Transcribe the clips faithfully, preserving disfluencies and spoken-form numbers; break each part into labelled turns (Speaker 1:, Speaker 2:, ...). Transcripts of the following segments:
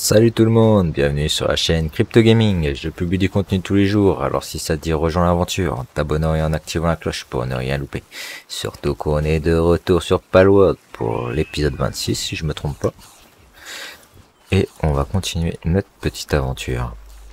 Speaker 1: Salut tout le monde, bienvenue sur la chaîne Crypto Gaming. Je publie du contenu tous les jours, alors si ça te dit rejoins l'aventure en t'abonnant et en activant la cloche pour ne rien louper. Surtout qu'on est de retour sur Palworld pour l'épisode vingt-six si je me trompe pas. Et on va continuer notre petite aventure.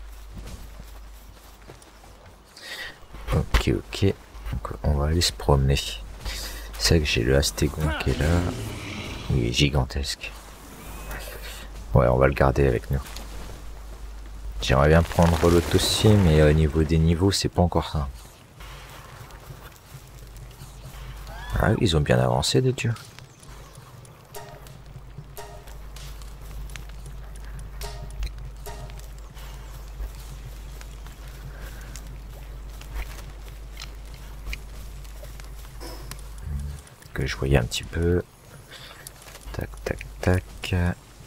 Speaker 1: Ok ok, donc on va aller se promener. C'est vrai que j'ai le Astégon qui est là, il est gigantesque. Ouais, on va le garder avec nous. J'aimerais bien prendre l'autre aussi, mais au niveau des niveaux, c'est pas encore ça. Ah, ils ont bien avancé de Dieu. Que je voyais un petit peu. Tac, tac, tac.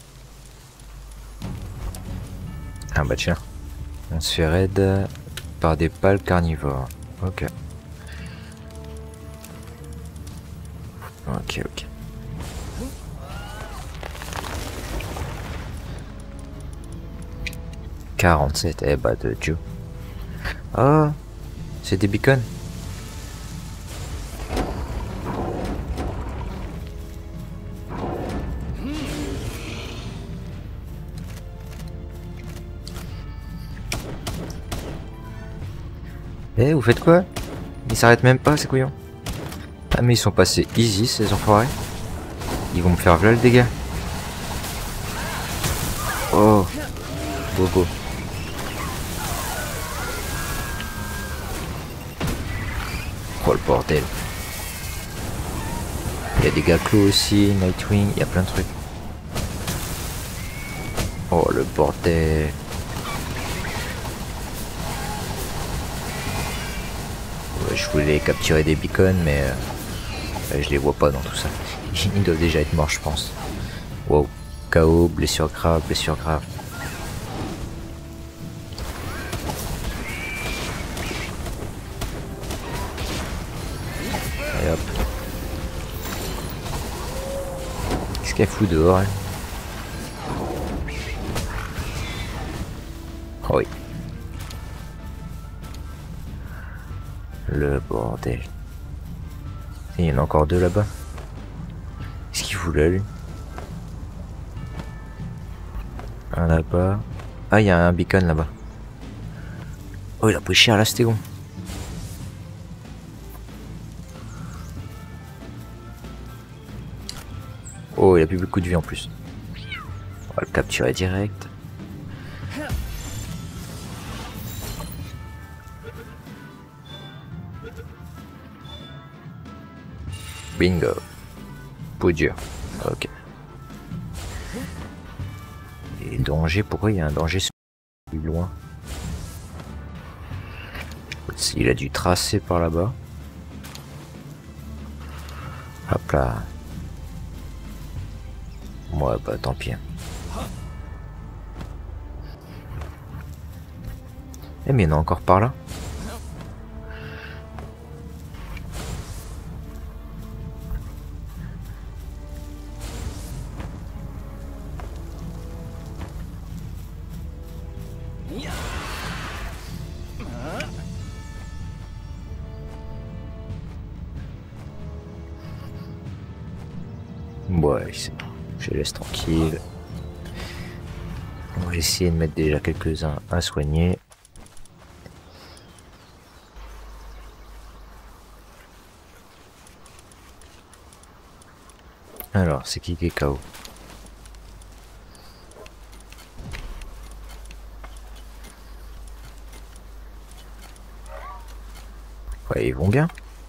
Speaker 1: Ah bah tiens. On se fait raid par des pales carnivores. Ok. Ok, ok. quarante-sept, eh bah de Dieu. Oh, c'est des beacons. Eh, vous faites quoi? Ils s'arrêtent même pas, ces couillons. Ah mais ils sont passés easy, ces enfoirés. Ils vont me faire v'là le dégât. Oh, bobo. Oh le bordel. Il y a des gaclos aussi, Nightwing, il y a plein de trucs. Oh le bordel. Ouais, je voulais capturer des beacons mais euh, je les vois pas dans tout ça. Ils doivent déjà être morts je pense. Wow. K O, blessure grave, blessure grave. Et hop. Qu'est-ce qu'elle fout dehors elle? Oh oui. Le bordel. Il y en a encore deux là-bas. Qu'est-ce qu'il fout là lui? Un là-bas. Ah, il y a un beacon là-bas. Oh, il a pris cher là, c'était bon. Oh, il a plus beaucoup de vie en plus. On va le capturer direct. Bingo. Peau dure. Ok. Et danger, pourquoi il y a un danger plus loin? Il a dû tracer par là-bas. Hop là. Ouais, bah tant pis. Eh mais il y en a encore par là. Ouais, c'est bon. Je les laisse tranquille. On va essayer de mettre déjà quelques-uns à soigner. Alors, c'est qui qui est K O? Ouais, ils vont bien.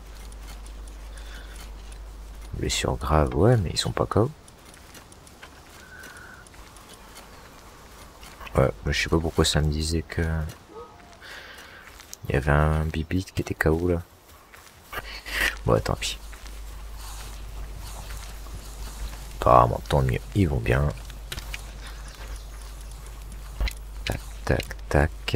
Speaker 1: Blessure grave, ouais, mais ils sont pas K O. Ouais, je sais pas pourquoi ça me disait que... Il y avait un bibit qui était K O là. Bon, tant pis. Apparemment, tant mieux, ils vont bien. Tac, tac, tac.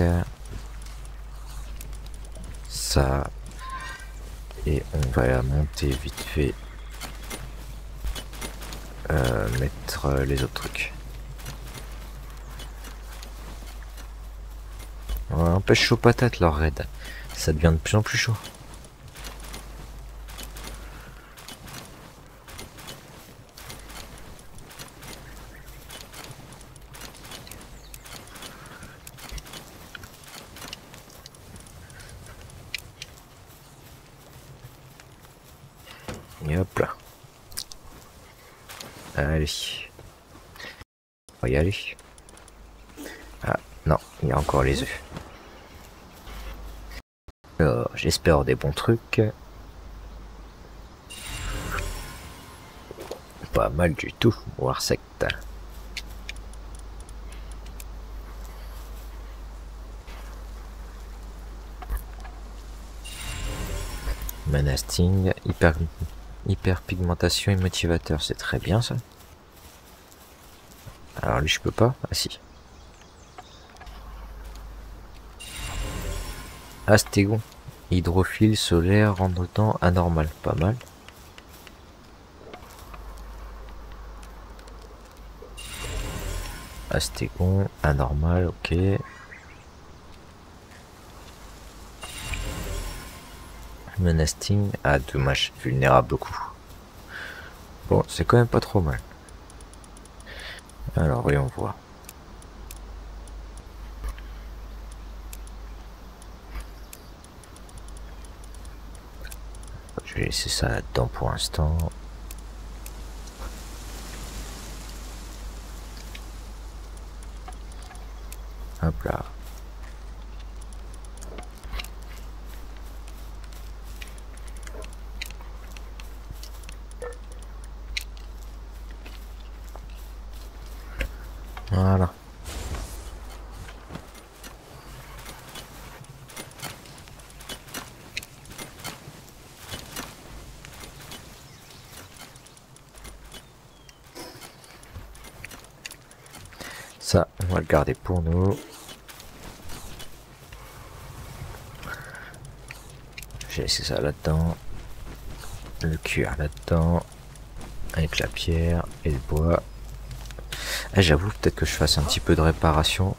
Speaker 1: Ça. Et on va monter vite fait. Euh, mettre les autres trucs. Ouais, empêche chaud patate leur raid. Ça devient de plus en plus chaud. Et hop là. Allez. On va y aller. Ah non, il y a encore les œufs. Alors, j'espère des bons trucs. Pas mal du tout, Warsect. Manasting, hyper, hyper pigmentation et motivateur, c'est très bien ça. Alors lui je peux pas, ah si. Astégon, hydrophile solaire rendre temps anormal, pas mal. Astégon, anormal, ok. Menasting, ah dommage, vulnérable beaucoup. Bon, c'est quand même pas trop mal. Alors voyons voir. Je vais laisser ça là-dedans pour l'instant. Hop là. Voilà. Ça, on va le garder pour nous. J'ai laissé ça là-dedans. Le cuir là-dedans. Avec la pierre et le bois. Ah, j'avoue, peut-être que je fasse un petit peu de réparation.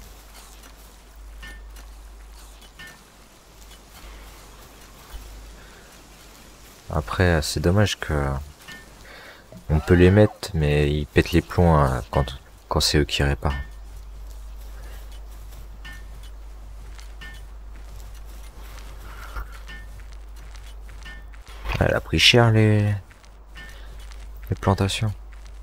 Speaker 1: Après, c'est dommage que on peut les mettre, mais ils pètent les plombs hein, quand, quand c'est eux qui réparent. Elle a pris cher les, les plantations.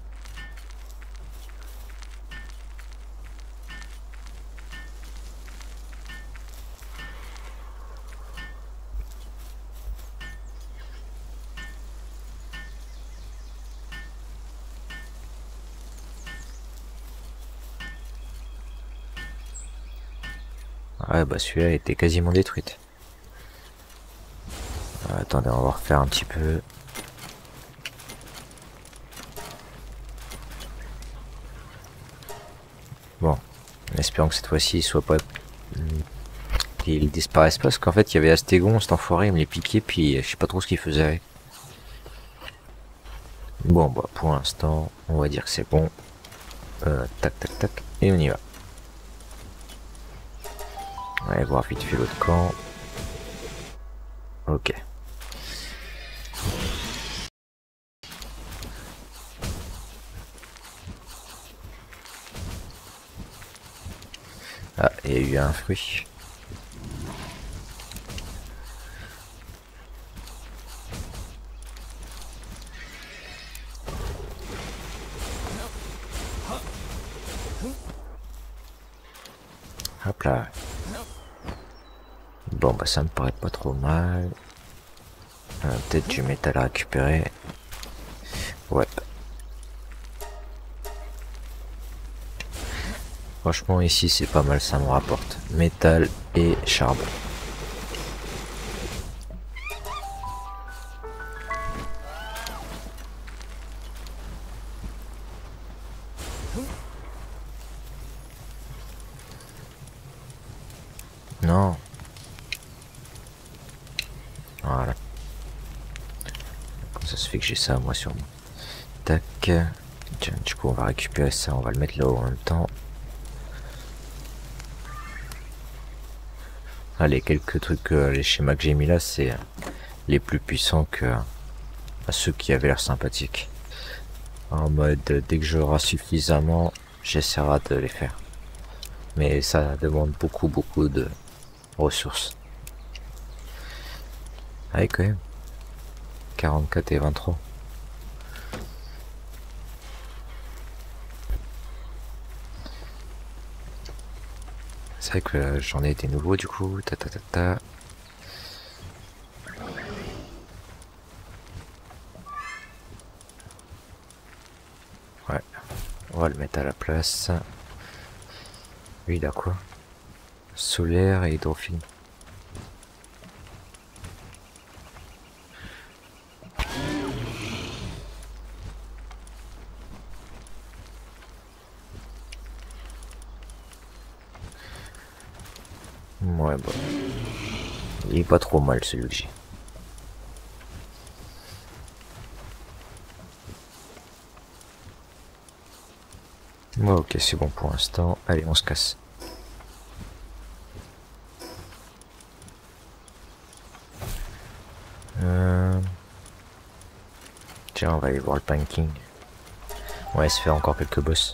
Speaker 1: Ouais bah celui-là était quasiment détruite. Attendez, on va refaire un petit peu. Bon, espérons que cette fois-ci il soit pas... qu'il disparaisse pas, parce qu'en fait il y avait Astégon, cet enfoiré, il me les piquait, puis je sais pas trop ce qu'il faisait avec. Bon bah pour l'instant, on va dire que c'est bon. Euh, tac tac tac, et on y va. On va aller voir vite fait l'autre camp. Ok. Ah, il y a eu un fruit. Hop là. Bon bah ça me paraît pas trop mal. Euh, Peut-être du métal à récupérer. Ouais. Franchement ici c'est pas mal, ça me rapporte métal et charbon. Non. Voilà. Comment ça se fait que j'ai ça moi sur moi? Tac. Tiens, du coup on va récupérer ça, on va le mettre là-haut en même temps. Ah, les quelques trucs, euh, les schémas que j'ai mis là, c'est les plus puissants que euh, ceux qui avaient l'air sympathiques. En mode, euh, dès que j'aurai suffisamment, j'essaierai de les faire. Mais ça demande beaucoup, beaucoup de ressources. Ah oui, quand même. quarante-quatre et vingt-trois. C'est vrai que euh, j'en ai des nouveaux du coup. Ta ta ta ta. Ouais. On va le mettre à la place. Lui il a quoi? Solaire et hydrophile. Ouais bon. Il est pas trop mal celui que j'ai. Ouais, ok, c'est bon pour l'instant. Allez, on se casse. Euh... Tiens, on va aller voir le Panking. On va se faire encore quelques boss.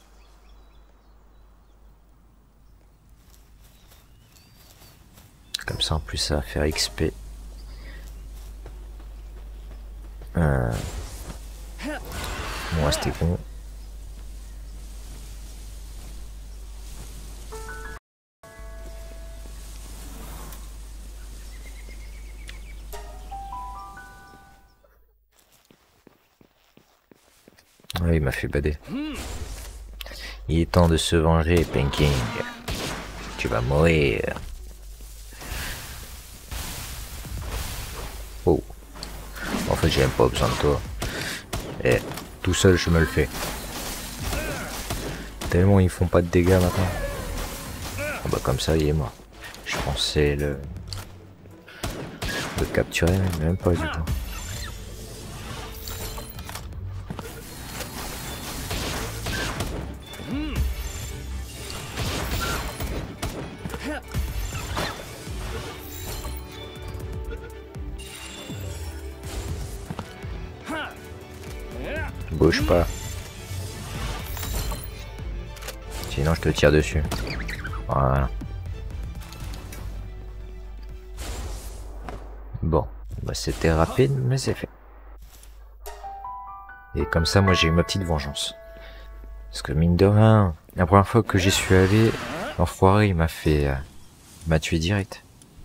Speaker 1: Comme ça, en plus, ça va faire X P. Euh... Bon, c'était bon. Ouais, il m'a fait bader. Il est temps de se venger, Panking. Tu vas mourir. Oh. En fait, j'ai même pas besoin de toi. Et tout seul, je me le fais. Tellement ils font pas de dégâts maintenant. Oh bah comme ça, il est mort. Je pensais le... le capturer, mais même pas du tout. Bouge pas. Sinon je te tire dessus. Voilà. Bon, bah c'était rapide, mais c'est fait. Et comme ça, moi j'ai eu ma petite vengeance. Parce que mine de rien, la première fois que j'y suis allé, l'enfoiré il m'a fait... Euh, il m'a tué direct.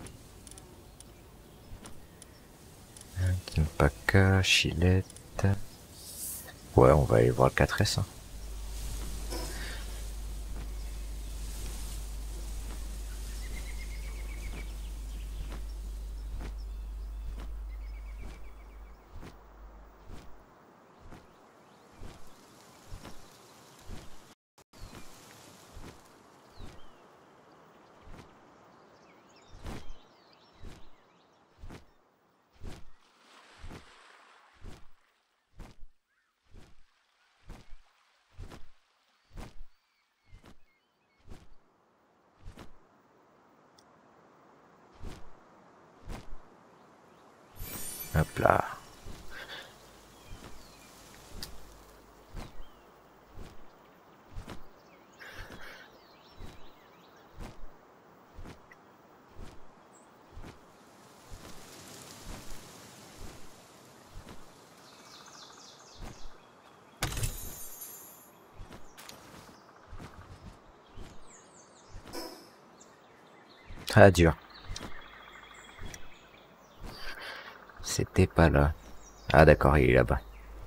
Speaker 1: Kimpaka, Chilette... Ouais, on va aller voir le quatre S. Hein. Hop là. Ah dur. C'était pas là. Ah d'accord, il est là-bas.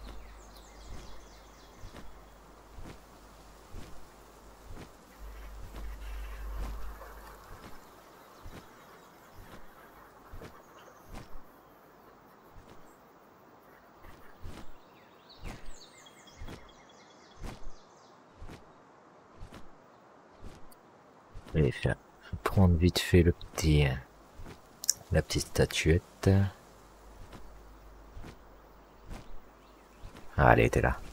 Speaker 1: Je vais faire prendre vite fait le petit, la petite statuette. Ah, elle était là.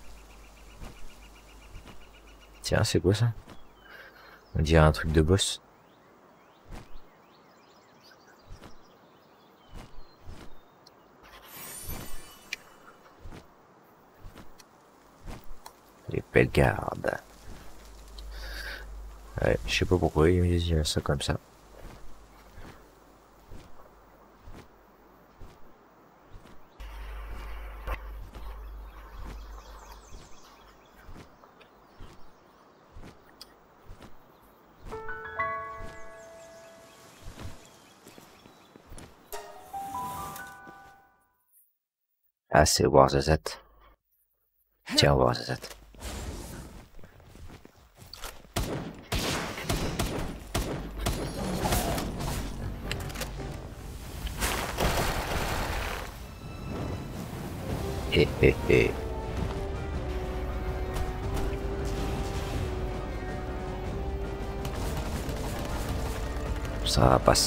Speaker 1: Tiens, c'est quoi ça? On dirait un truc de boss. Les belles gardes. Ouais, je sais pas pourquoi il me dit ça comme ça. Ah, c'est Warzazat. Tiens, Warzazat. Hé hé hé. Ça passe.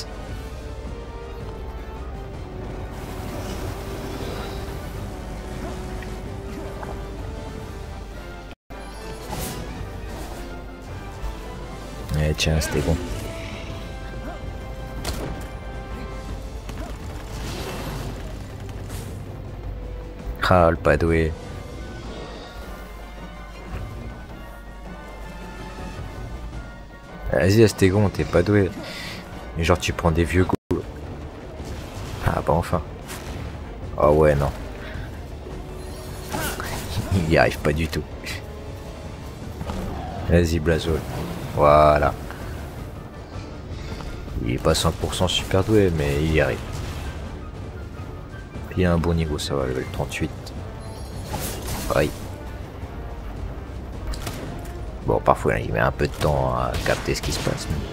Speaker 1: Eh tiens, c'était bon. Ah, le pas doué. Vas-y, Astégon, t'es pas doué. Mais genre, tu prends des vieux coups. Ah bah enfin. Oh ouais, non. Il y arrive pas du tout. Vas-y, Blazol. Voilà. Il est pas cent pour cent super doué, mais il y arrive. Il a un bon niveau, ça va, level trente-huit. Oui. Bon, parfois, il met un peu de temps à capter ce qui se passe. Mais...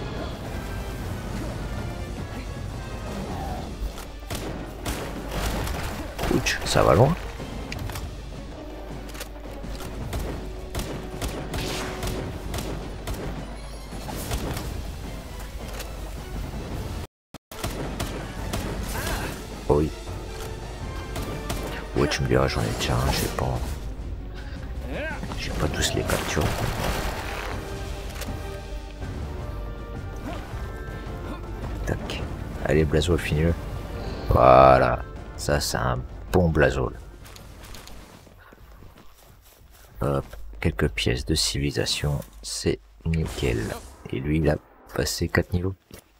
Speaker 1: Ouch, ça va loin. Oh oui. Ouais, tu me diras, j'en ai déjà un, je sais pas. J'ai pas tous les captures. Tac. Allez, Blazol, finis-le. Voilà. Ça, c'est un bon Blazol. Hop. Quelques pièces de civilisation. C'est nickel. Et lui, il a passé quatre niveaux.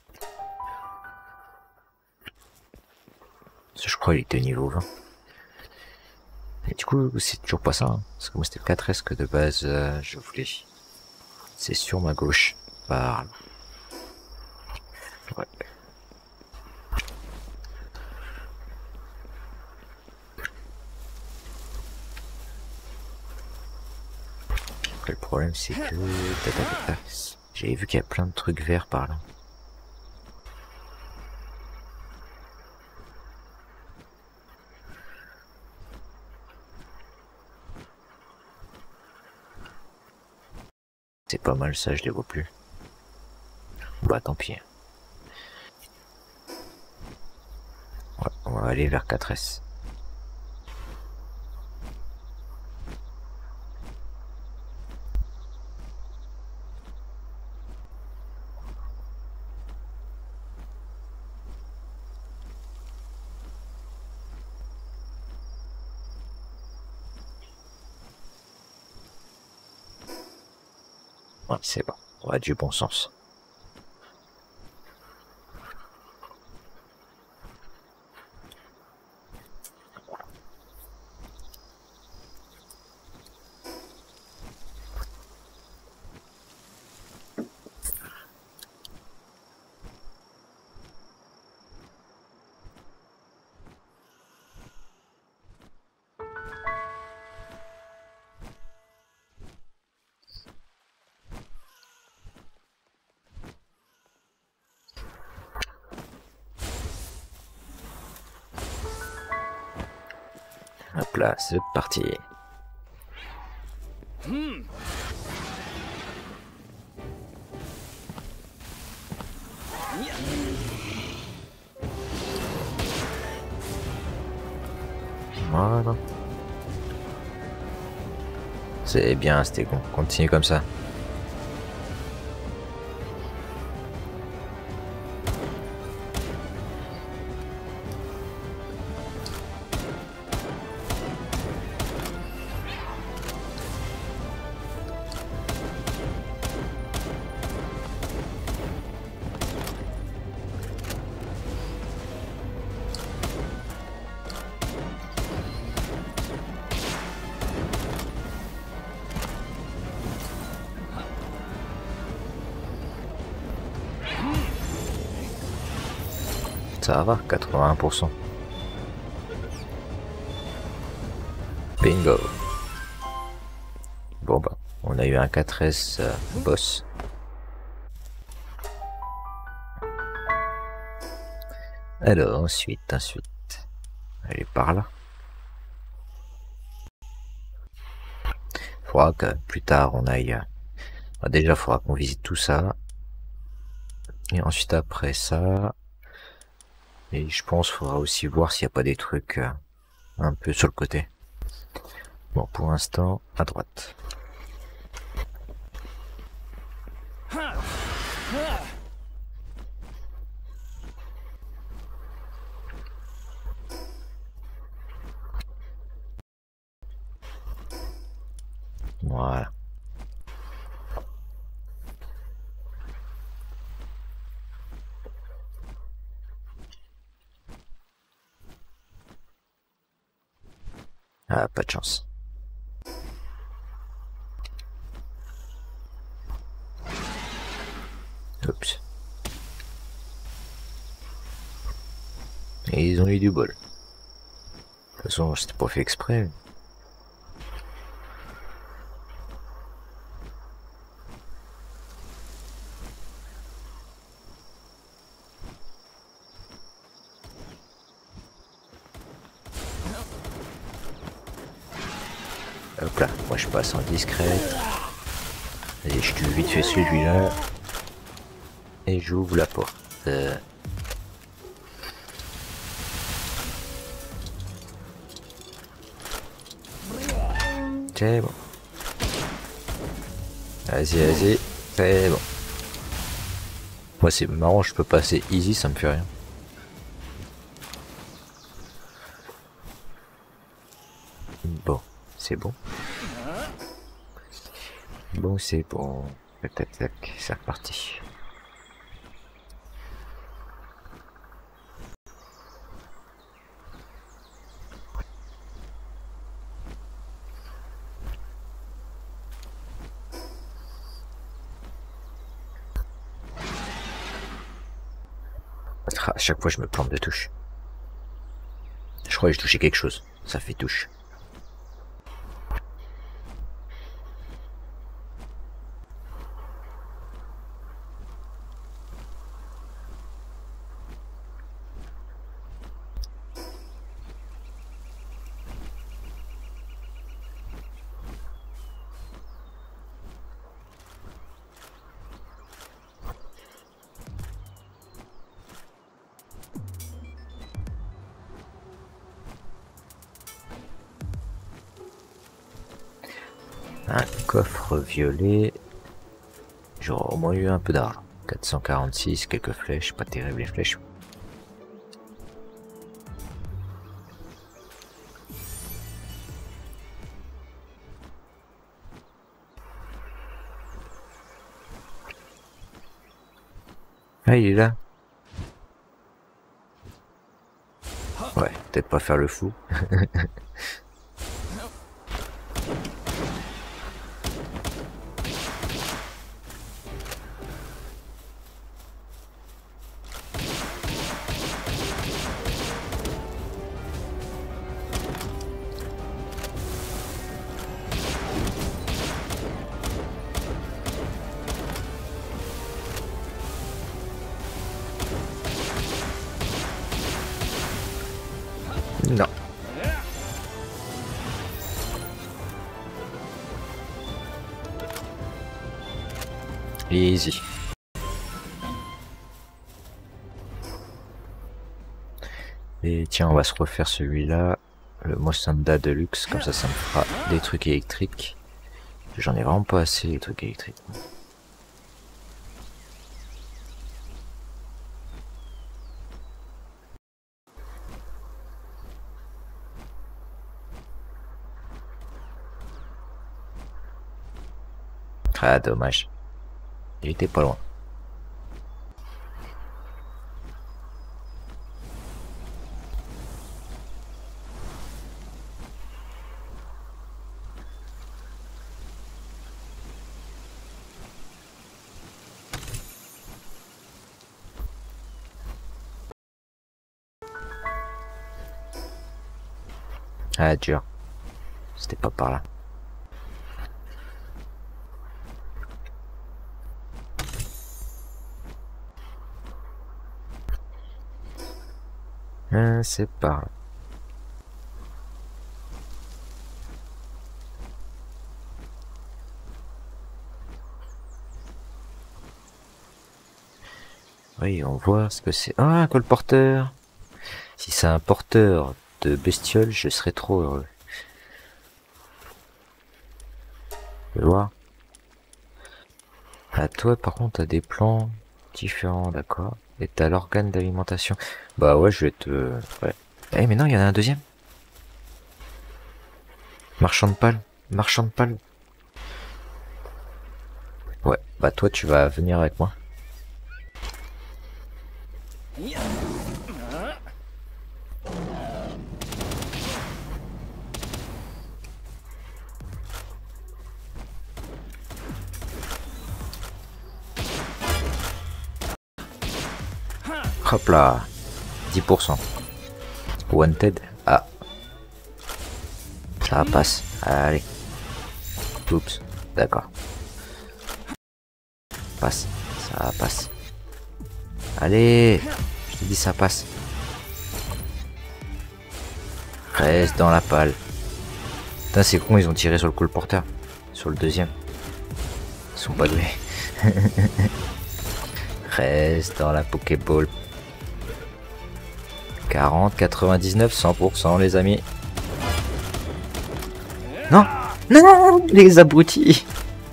Speaker 1: Je crois qu'il était niveau vingt. Et du coup, c'est toujours pas ça. Hein. Parce que moi, c'était quatre S que de base, euh, je voulais. C'est sur ma gauche. Par là. Ouais. Après, le problème, c'est que... J'avais vu qu'il y a plein de trucs verts par là. C'est pas mal ça, je les vois plus. Bah tant pis. Ouais, on va aller vers quatre S. Ouais, c'est bon. On a du bon sens. Hop là, c'est parti. Hmm. Voilà. C'est bien, c'était bon. Continue comme ça. Ça va, quatre-vingt-un pour cent. Bingo. Bon bah, on a eu un quatre S euh, boss. Alors, ensuite, ensuite. Elle est par là. Faudra que plus tard on aille... Euh, déjà, faudra qu'on visite tout ça. Et ensuite, après ça... Et je pense qu'il faudra aussi voir s'il n'y a pas des trucs euh, un peu sur le côté. Bon, pour l'instant, à droite. Voilà. Ah, pas de chance. Oups. Et ils ont eu du bol. De toute façon, c'était pas fait exprès. Hop là, moi je passe en discrète. Allez, je tue vite fait celui-là. Et j'ouvre la porte. Euh... C'est bon. Vas-y, vas-y. C'est bon. Moi c'est marrant, je peux passer easy, ça me fait rien. Bon, c'est bon. Bon, c'est bon. Tac, tac, tac, c'est reparti. À chaque fois je me plante de touche. Je crois que j'ai touché quelque chose. Ça fait touche. Un coffre violet. J'aurais au moins eu un peu d'argent. quatre cent quarante-six, quelques flèches, pas terrible les flèches. Ah, il est là. Ouais, peut-être pas faire le fou. Non. Easy. Et tiens, on va se refaire celui-là, le Mosanda Deluxe, comme ça, ça me fera des trucs électriques. J'en ai vraiment pas assez, les trucs électriques. Ah, dommage. Il était pas loin. Ah, dur. C'était pas par là. Ah, c'est par là. Oui, on voit ce que c'est. Ah, un colporteur. Si c'est un porteur de bestioles, je serais trop heureux. Tu vois. Ah, toi, par contre, t'as des plans différents, d'accord. Et t'as l'organe d'alimentation. Bah ouais, je vais te... Ouais. Eh, mais non, il y en a un deuxième. Marchand de pales. Marchand de pales. Ouais, bah toi, tu vas venir avec moi. Hop là. dix pour cent. Wanted. Ah. Ça passe. Allez. Oups. D'accord. Passe. Ça passe. Allez. Je te dis ça passe. Reste dans la pale. Putain, c'est con, ils ont tiré sur le colporteur. Sur le deuxième. Ils sont pas doués. Reste dans la Pokéball. quarante, quatre-vingt-dix-neuf, cent pour cent les amis. Non. Non, les abrutis.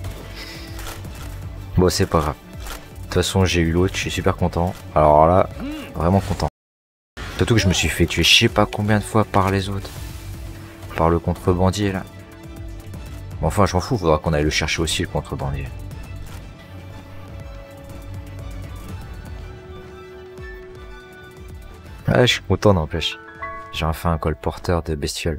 Speaker 1: Bon, c'est pas grave. De toute façon, j'ai eu l'autre, je suis super content. Alors là, vraiment content. Surtout que je me suis fait tuer je sais pas combien de fois par les autres. Par le contrebandier là. Bon, enfin, je m'en fous, faudra qu'on aille le chercher aussi, le contrebandier. Ah, je suis content, n'empêche. J'ai enfin un colporteur de bestioles.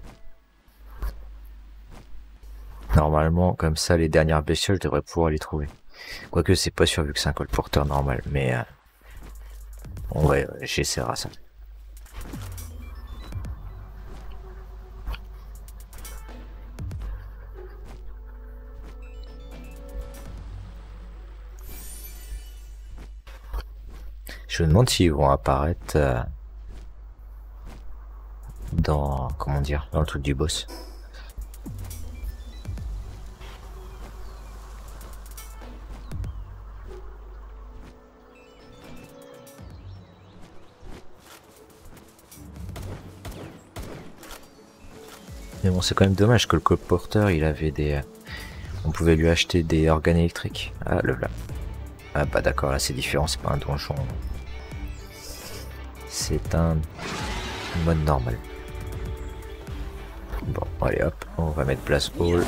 Speaker 1: Normalement, comme ça, les dernières bestioles, je devrais pouvoir les trouver. Quoique, c'est pas sûr vu que c'est un colporteur normal, mais... Euh, on va... j'essaierai ça. Je me demande s'ils vont apparaître... Euh, dans... comment dire, dans le truc du boss. Mais bon, c'est quand même dommage que le colporteur, il avait des... On pouvait lui acheter des organes électriques. Ah, le là. Ah bah d'accord, là c'est différent, c'est pas un donjon. C'est un mode normal. Bon, allez hop, on va mettre place hall.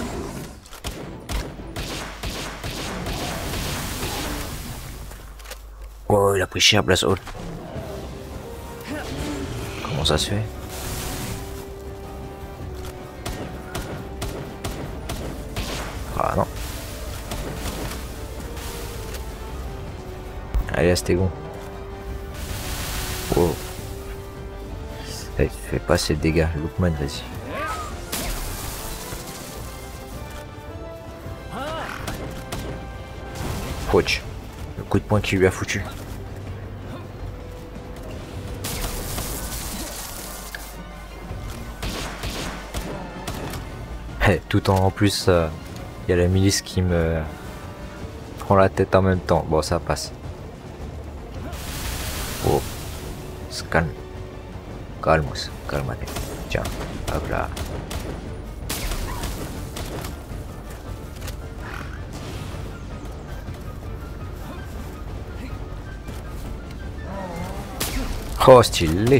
Speaker 1: Oh, il a pris cher place hall. Comment ça se fait? Ah non. Allez, Astégon. Wow. Il fait pas assez de dégâts. Lookman, vas-y. Coach. Le coup de poing qu'il lui a foutu. Hey, tout en, en plus, il euh, y a la milice qui me prend la tête en même temps. Bon, ça passe. Oh, se calme. Calmos, calmate. Tiens, hop là. Oh, stylé.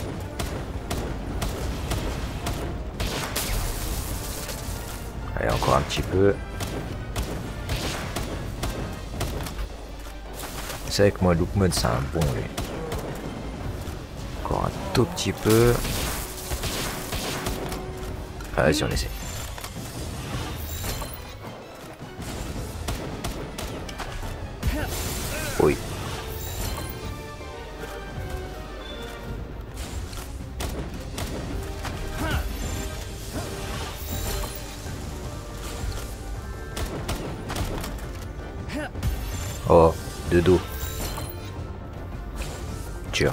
Speaker 1: Allez, encore un petit peu. C'est vrai que moi, Lookman, c'est un bon, lui. Encore un tout petit peu. Ah, vas-y, on essaie. Oui. Oh, de dos. Dur.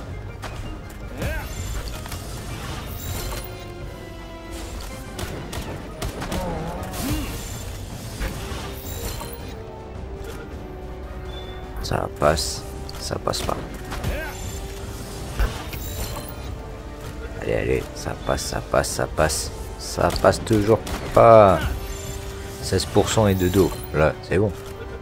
Speaker 1: Ça passe, ça passe pas. Allez, allez, ça passe, ça passe, ça passe. Ça passe toujours pas. seize pour cent et de dos. Là, c'est bon.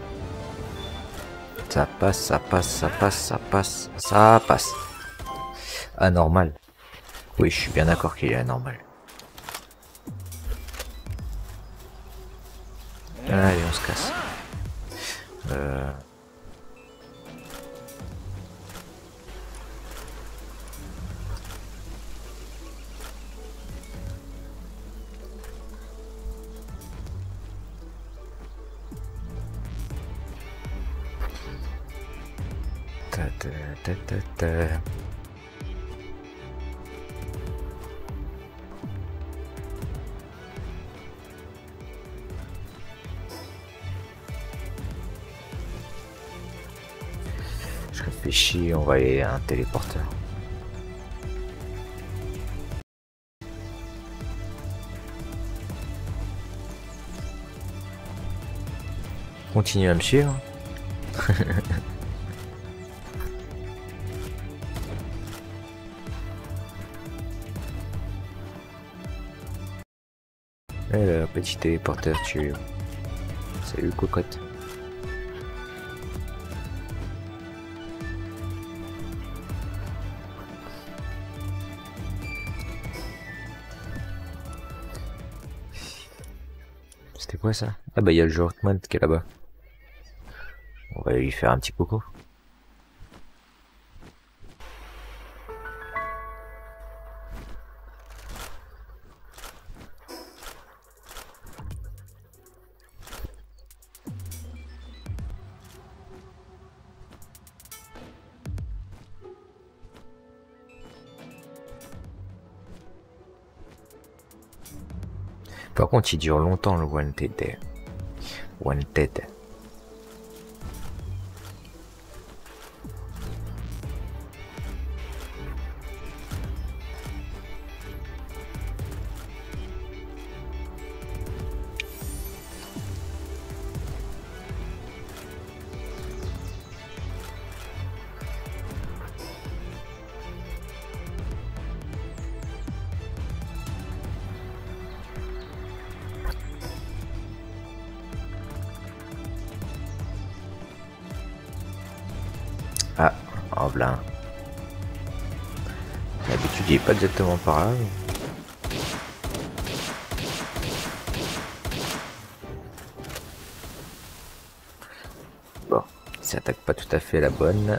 Speaker 1: Ça passe, ça passe, ça passe, ça passe, ça passe. Anormal. Oui, je suis bien d'accord qu'il est anormal. Allez, on se casse. Euh... Ta ta ta ta ta. Je réfléchis, on va aller à un téléporteur. Continue à me suivre. Et le petit téléporteur tue. Salut cocotte. C'était quoi ça? Ah bah il y a le Jortman qui est là-bas. On va lui faire un petit coucou. Par contre, il dure longtemps le Wanted. Wanted. Ah, en blanc. D'habitude, il est pas exactement par là. Mais... Bon, il s'attaque pas tout à fait la bonne.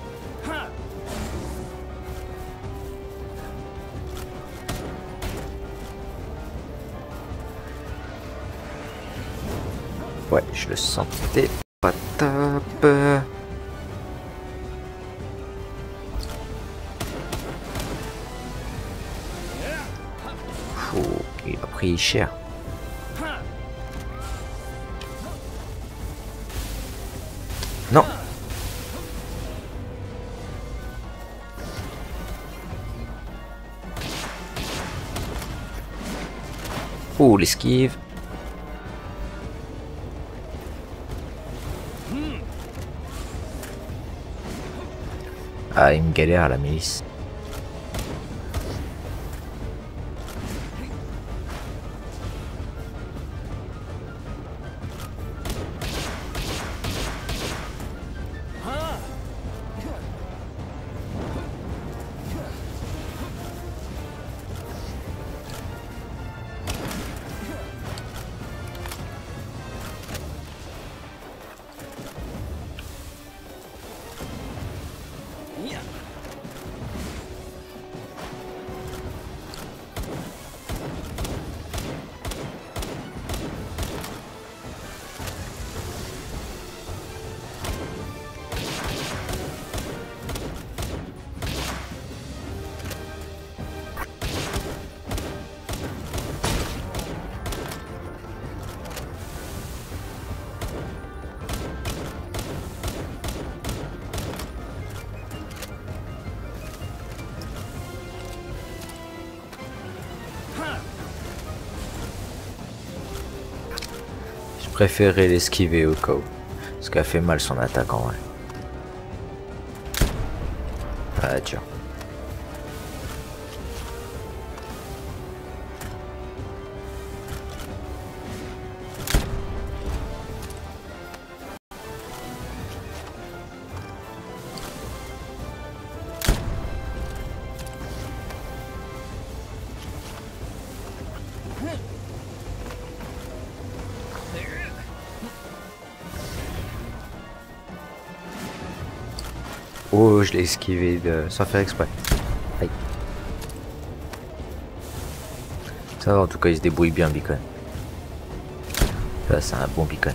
Speaker 1: Ouais, je le sentais pas top. Il a pris cher. Non. Oh, l'esquive. Ah, il me galère la milice. Je préférais l'esquiver au cas où. Parce qu'elle fait mal son attaque en vrai. Ah, dur. Oh, je l'ai esquivé de... sans faire exprès. Aïe. Ça va, en tout cas, il se débrouille bien, Beacon. Là, c'est un bon Beacon.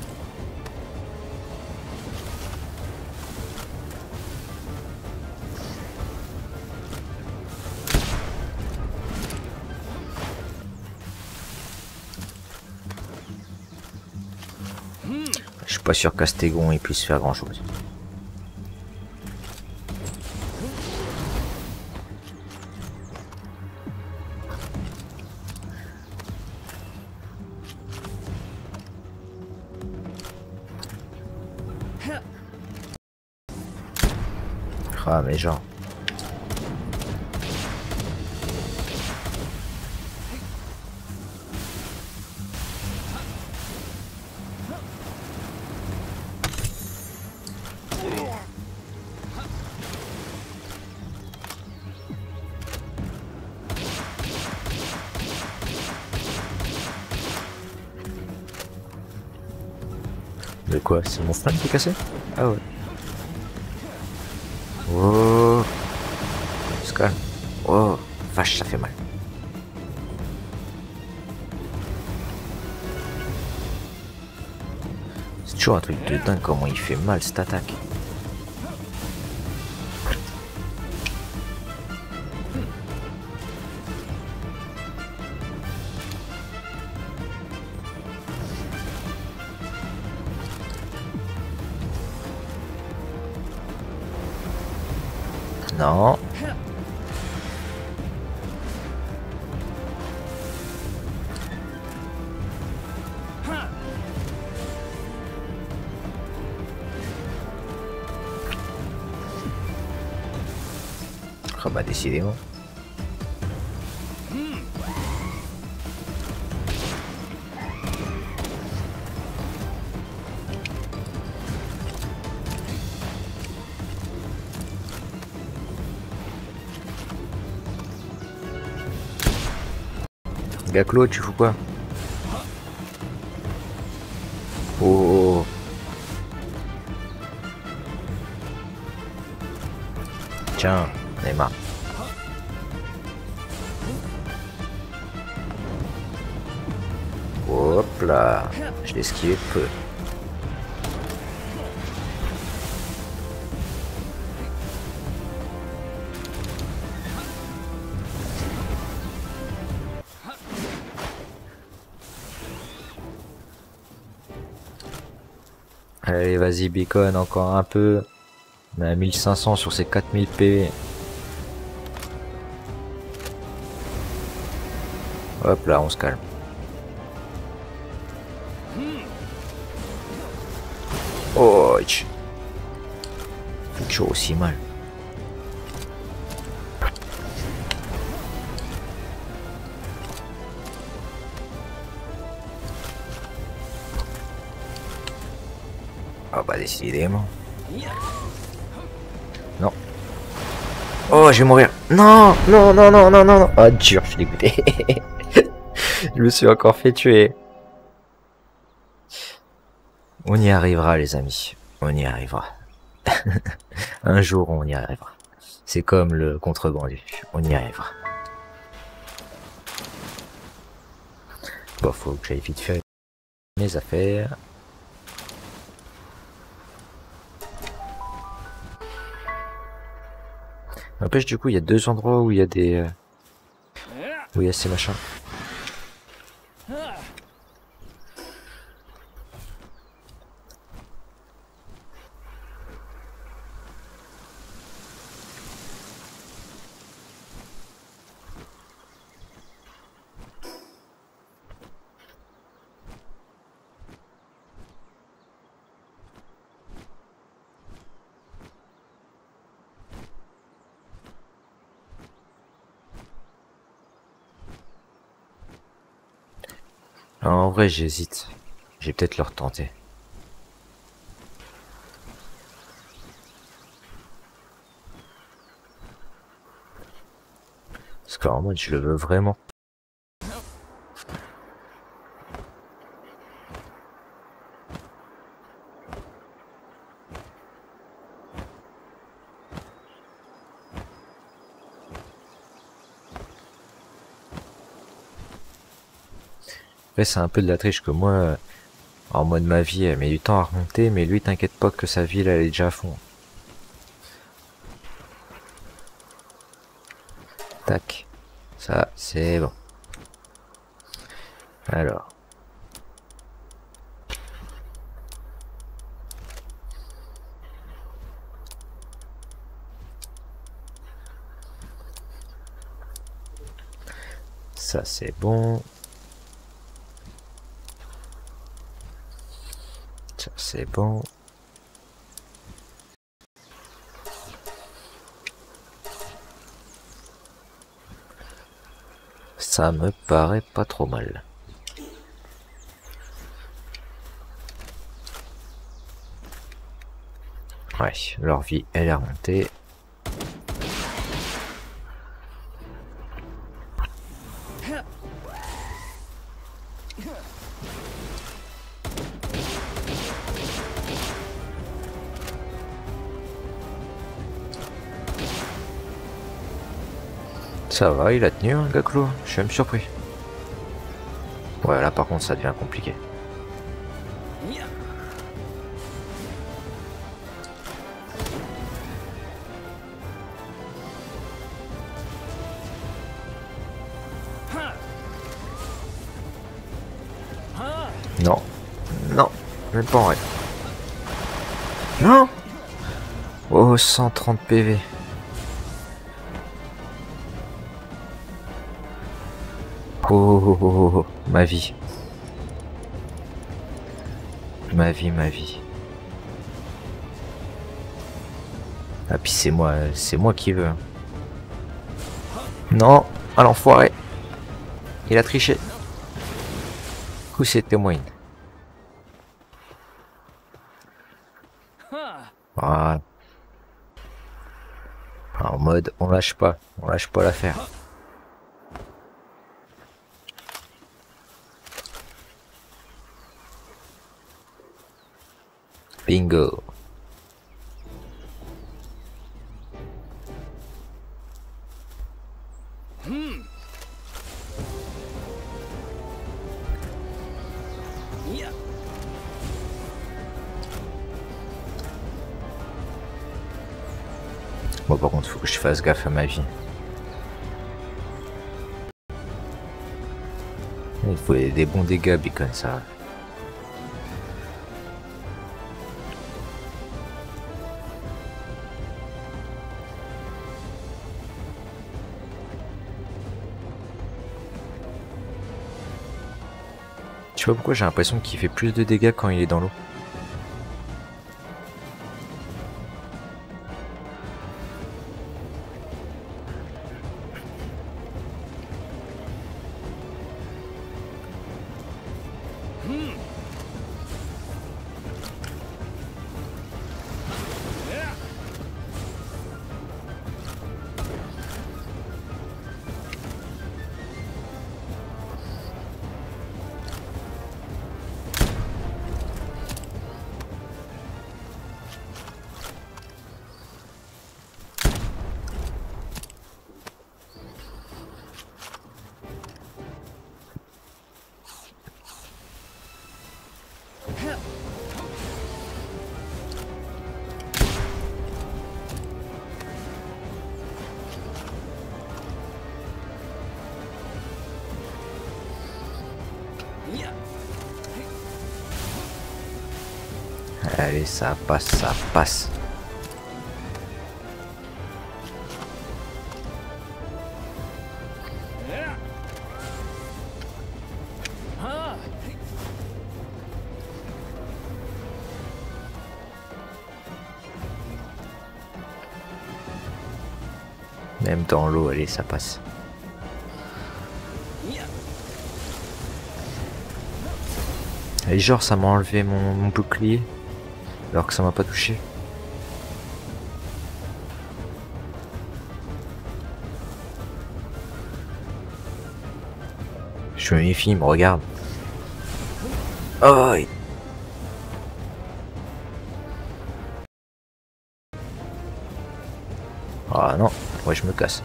Speaker 1: Je suis pas sûr qu'Astégon il puisse faire grand chose. Ah mais genre. De quoi? C'est mon flingue qui est cassé? Ah ouais. Oh. Se calme. Oh. Vache, ça fait mal. C'est toujours un truc de dingue comment il fait mal cette attaque. Non. Ah bah décidément. Gars Claude, tu fous quoi? Oh, oh, oh. Tiens, on est marre. Hop là, je l'ai esquivé peu. Allez, vas-y, Beacon, encore un peu. On est à mille cinq cents sur ces quatre mille P V. Hop là, on se calme. Oh, fait toujours aussi mal. Ah bah décidément. Non. Oh, je vais mourir. Non, non, non, non, non, non, non. Ah, dur, je suis dégoûté. Je me suis encore fait tuer. On y arrivera, les amis. On y arrivera. Un jour, on y arrivera. C'est comme le contrebandu. On y arrivera. Bon, faut que j'aille vite faire mes affaires. N'empêche, du coup, il y a deux endroits où il y a des... Euh, où il y a ces machins. En vrai, j'hésite. J'ai peut-être leur tenter. Parce qu'en mode, je le veux vraiment. Après, c'est un peu de la triche que moi, en mode ma vie, elle met du temps à remonter, mais lui, t'inquiète pas que sa ville, elle est déjà à fond. Tac. Ça, c'est bon. Alors. Ça, c'est bon. Ça, c'est bon. Ça me paraît pas trop mal. Ouais, leur vie, elle est remontée. Ça va, il a tenu, hein, Gaklo. Je suis même surpris. Ouais, là par contre, ça devient compliqué. Non, non, même pas en vrai. Non. Oh, cent trente P V. Oh, oh, oh, oh, oh, ma vie. Ma vie, ma vie. Ah puis c'est moi, c'est moi qui veux. Hein. Non, à l'enfoiré. Il a triché. Où c'était moyen. Voilà. En mode, on lâche pas, on lâche pas l'affaire. Bingo. Bon, par contre, faut que je fasse gaffe à ma vie. Il faut des bons dégâts, Beacon, ça. Tu vois pourquoi j'ai l'impression qu'il fait plus de dégâts quand il est dans l'eau? Allez, ça passe, ça passe. Même dans l'eau, allez, ça passe. Et genre ça m'a enlevé mon, mon bouclier alors que ça m'a pas touché. Je me méfie, il me regarde. Oh, il- ah non, moi je me casse.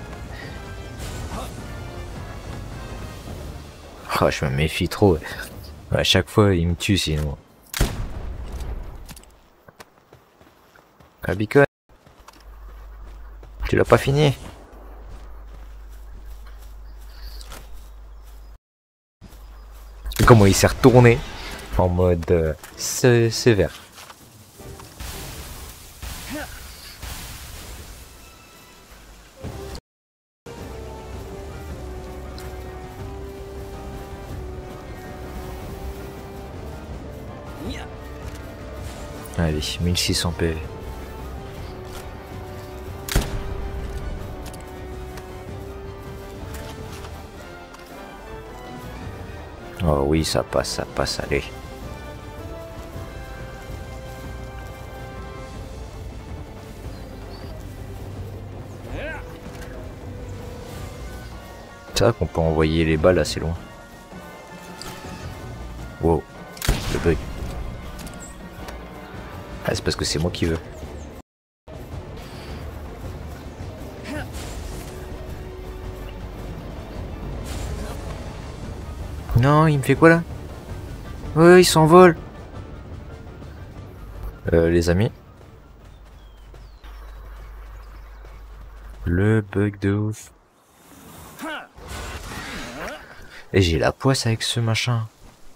Speaker 1: Ah, je me méfie trop. À chaque fois, il me tue sinon. Ah, Bicone, tu l'as pas fini? Comment il s'est retourné en mode euh, sé- sévère. Allez, mille six cents P V. Oh oui, ça passe, ça passe, allez. C'est vrai qu'on peut envoyer les balles assez loin. Wow, le bug. Ah, c'est parce que c'est moi qui veux. Non, il me fait quoi là? Ouais, il s'envole. Euh, les amis. Le bug de ouf. Et j'ai la poisse avec ce machin.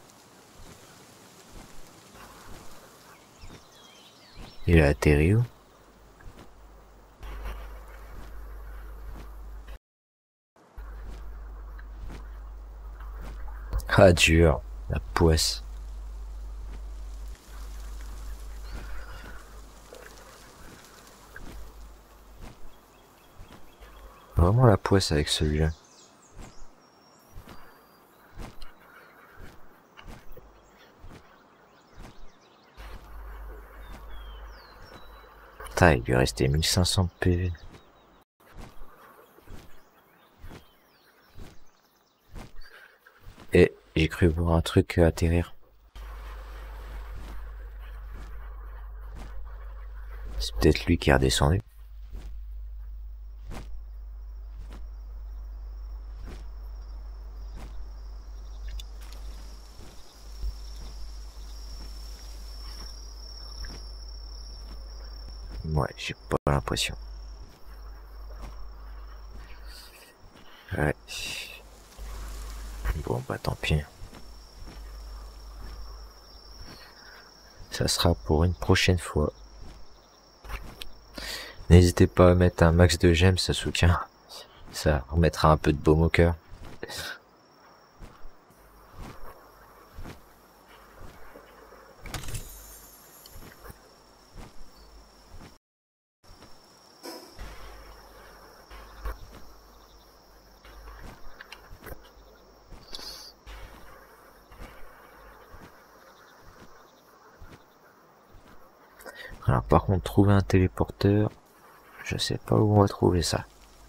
Speaker 1: Il a atterri où? Ah dur, la poisse. Vraiment la poisse avec celui-là. Putain, il lui restait mille cinq cents P V. Et j'ai cru voir un truc atterrir. C'est peut-être lui qui est redescendu. Ouais, j'ai pas l'impression. Ouais. Bon bah tant pis. Ça sera pour une prochaine fois. N'hésitez pas à mettre un max de j'aime, ça soutient. Ça remettra un peu de baume au cœur. Alors par contre, trouver un téléporteur, je sais pas où on va trouver ça.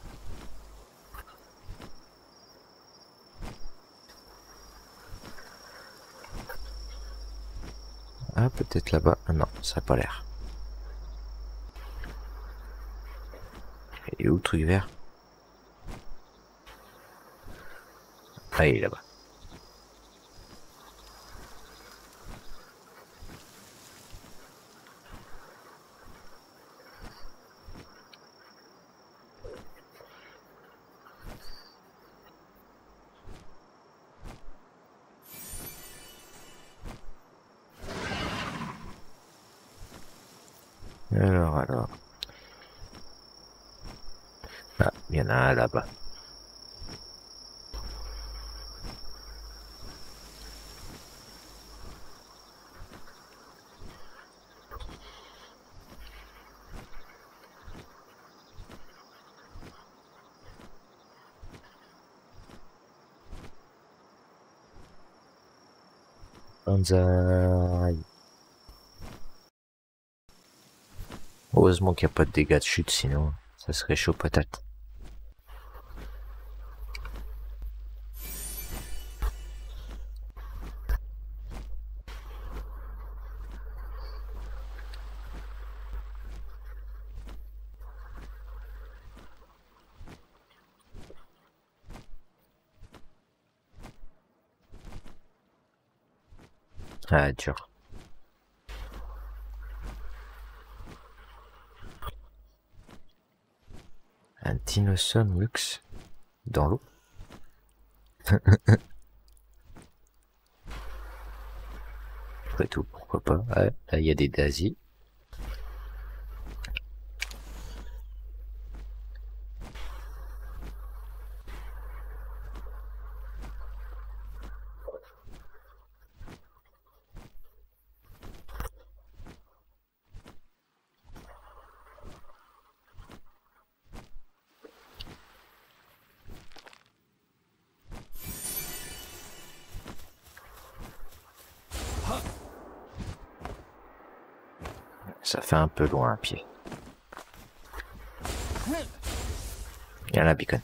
Speaker 1: Ah, peut-être là-bas. Ah non, ça a pas l'air. Et où le truc vert? Ah, il est là-bas. Alors, alors. Ah, il y en a un là-bas. Banzai. Heureusement qu'il n'y a pas de dégâts de chute, sinon ça serait chaud patate. Ah, dur. Un Dinosaur Lux dans l'eau. Après tout, pourquoi pas. Ouais, là, il y a des daisies. Ça fait un peu loin à pied. Viens là, Beacon.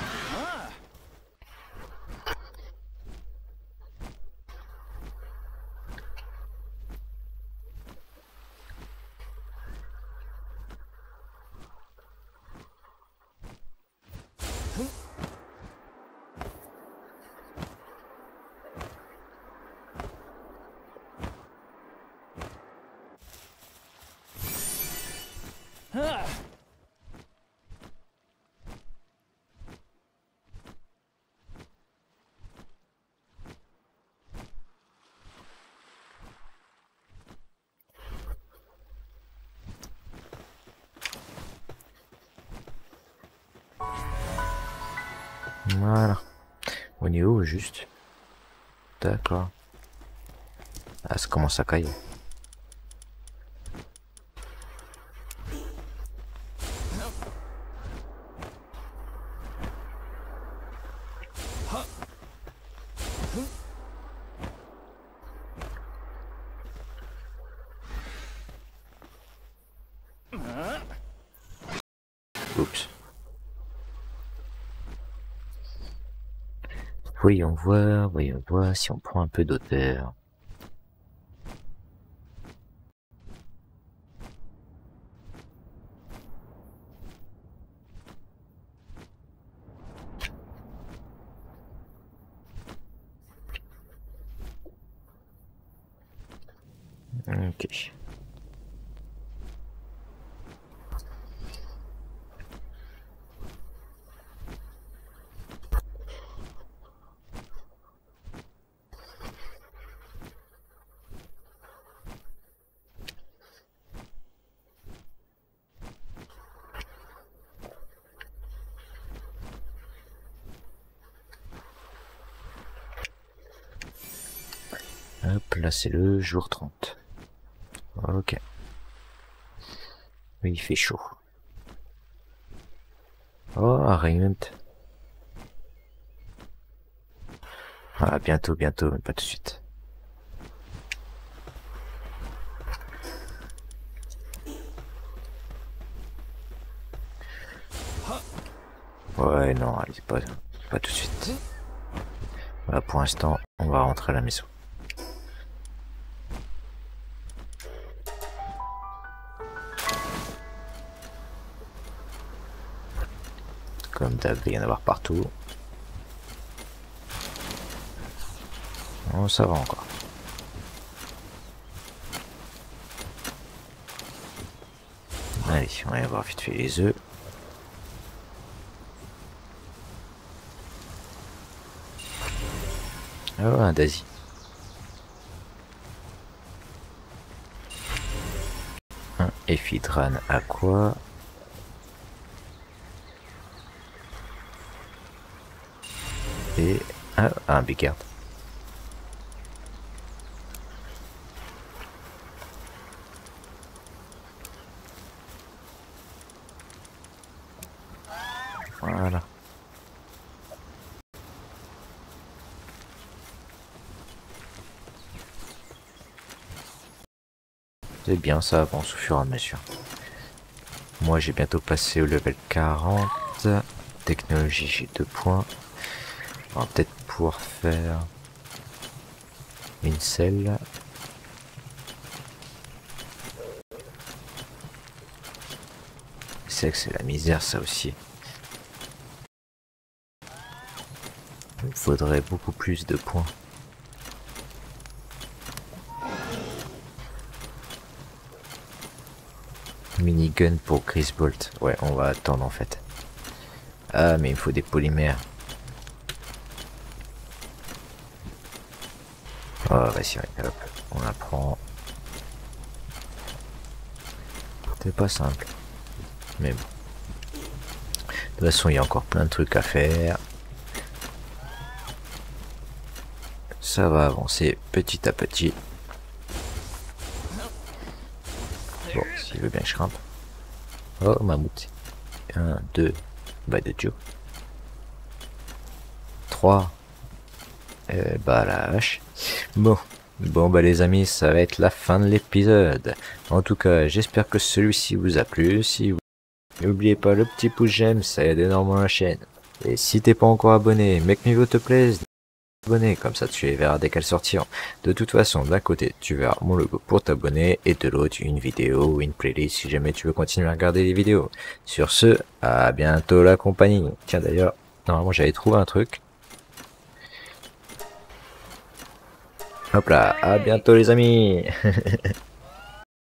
Speaker 1: Voilà. On est où juste? D'accord. Ah, ça commence à cailler. Oups. Voyons voir, voyons voir si on prend un peu d'auteur. Ok. Hop, là c'est le jour trente. Ok. Oui, il fait chaud. Oh, Raymond. Ah, bientôt, bientôt, mais pas tout de suite. Ouais, non, allez, pas, pas tout de suite. Voilà, pour l'instant, on va rentrer à la maison. Comme d'hab, il y en avoir partout. Oh, ça va encore. Allez, on va y voir vite fait les œufs. Oh, un daisy. Un Ephidran aqua. Et ah, un Bigard. Voilà. C'est bien, ça avance au fur et à mesure. Moi j'ai bientôt passé au level quarante. Technologie j'ai deux points. On va peut-être pouvoir faire une selle. C'est que c'est la misère ça aussi. Il me faudrait beaucoup plus de points. Minigun pour Grisbolt. Ouais, on va attendre en fait. Ah, mais il me faut des polymères. Oh, vas-y, hop, on la prend. C'est pas simple. Mais bon. De toute façon, il y a encore plein de trucs à faire. Ça va avancer petit à petit. Bon, s'il veut bien que je grimpe. Oh, mammouth. Un, deux. Bah, de Dieu. Trois. Euh, bah, la vache. Bon. Bon, bah, les amis, ça va être la fin de l'épisode. En tout cas, j'espère que celui-ci vous a plu. Si vous... N'oubliez pas le petit pouce j'aime, ça aide énormément la chaîne. Et si t'es pas encore abonné, make me te plaise. Abonner, comme ça tu les verras dès qu'elles sortiront. De toute façon, d'un côté tu verras mon logo pour t'abonner et de l'autre une vidéo ou une playlist si jamais tu veux continuer à regarder les vidéos. Sur ce, à bientôt la compagnie. Tiens d'ailleurs, normalement j'avais trouvé un truc. Hop là, à bientôt les amis.